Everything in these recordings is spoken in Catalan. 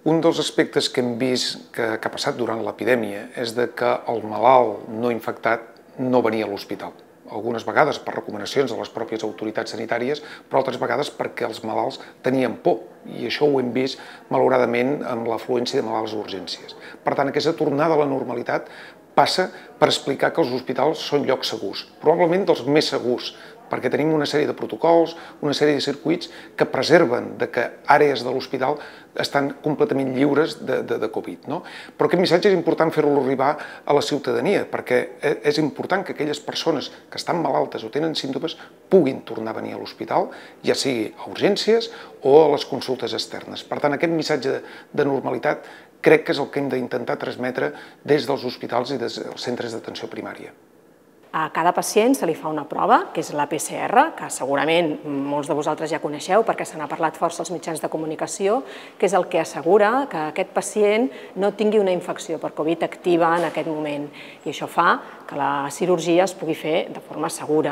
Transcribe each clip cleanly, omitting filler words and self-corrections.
Un dels aspectes que hem vist que ha passat durant l'epidèmia és que el malalt no infectat no venia a l'hospital. Algunes vegades per recomanacions de les pròpies autoritats sanitàries, però altres vegades perquè els malalts tenien por, i això ho hem vist malauradament amb l'afluència de malalts a urgències. Per tant, aquesta tornada a la normalitat passa per explicar que els hospitals són llocs segurs, probablement dels més segurs, perquè tenim una sèrie de protocols, una sèrie de circuits que preserven que àrees de l'hospital estan completament lliures de Covid. Però aquest missatge és important fer-lo arribar a la ciutadania, perquè és important que aquelles persones que estan malaltes o tenen símptomes puguin tornar a venir a l'hospital, ja sigui a urgències o a les consultes externes. Per tant, aquest missatge de normalitat crec que és el que hem d'intentar transmetre des dels hospitals i des dels centres d'atenció primària. A cada pacient se li fa una prova, que és la PCR, que segurament molts de vosaltres ja coneixeu perquè se n'ha parlat força als mitjans de comunicació, que és el que assegura que aquest pacient no tingui una infecció per Covid activa en aquest moment. I això fa que la cirurgia es pugui fer de forma segura.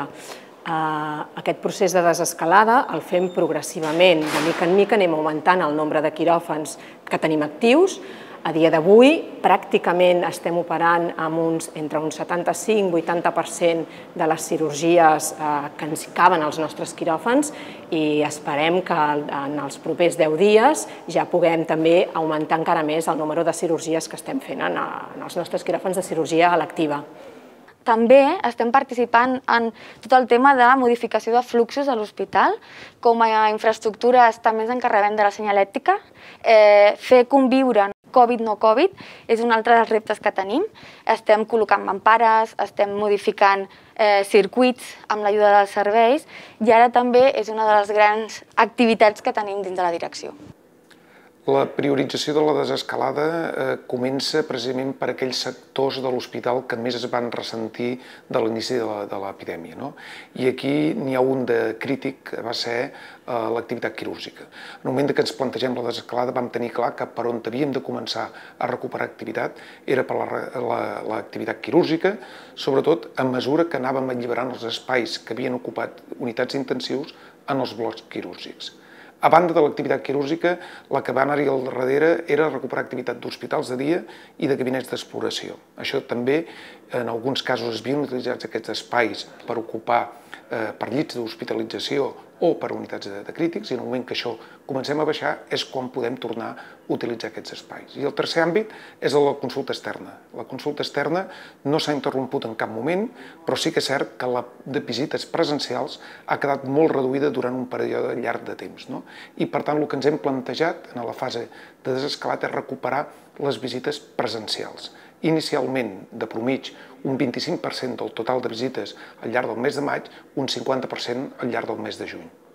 Aquest procés de desescalada el fem progressivament. De mica en mica anem augmentant el nombre de quiròfans que tenim actius. A dia d'avui, pràcticament estem operant amb entre un 75-80% de les cirurgies que ens caben als nostres quiròfans i esperem que en els propers 10 dies ja puguem també augmentar encara més el número de cirurgies que estem fent en els nostres quiròfans de cirurgia electiva. També estem participant en tot el tema de modificació de fluxos a l'hospital. Com a infraestructures també ens encarreguem de la senyalètica. Fer conviure Covid no Covid és un altre dels reptes que tenim. Estem col·locant mampares, estem modificant circuits amb l'ajuda dels serveis i ara també és una de les grans activitats que tenim dins de la direcció. La priorització de la desescalada comença precisament per aquells sectors de l'hospital que més es van ressentir de l'inici de l'epidèmia. I aquí n'hi ha un de crític, que va ser l'activitat quirúrgica. En el moment que ens plantegem la desescalada vam tenir clar que per on havíem de començar a recuperar activitat era per l'activitat quirúrgica, sobretot a mesura que anàvem alliberant els espais que havien ocupat unitats intensius en els blocs quirúrgics. A banda de l'activitat quirúrgica, la que va anar-hi al darrere era recuperar activitat d'hospitals de dia i de gabinets d'exploració. Això també, en alguns casos, es havien utilitzat aquests espais per ocupar per llits d'hospitalització o per unitats de crítics, i en el moment que això comencem a baixar és quan podem tornar a utilitzar aquests espais. I el tercer àmbit és la consulta externa. La consulta externa no s'ha interromput en cap moment, però sí que és cert que la de visites presencials ha quedat molt reduïda durant un període llarg de temps. I per tant el que ens hem plantejat en la fase de desescalat és recuperar les visites presencials. Inicialment, de promig, un 25% del total de visites al llarg del mes de maig, un 50% al llarg del mes de juny.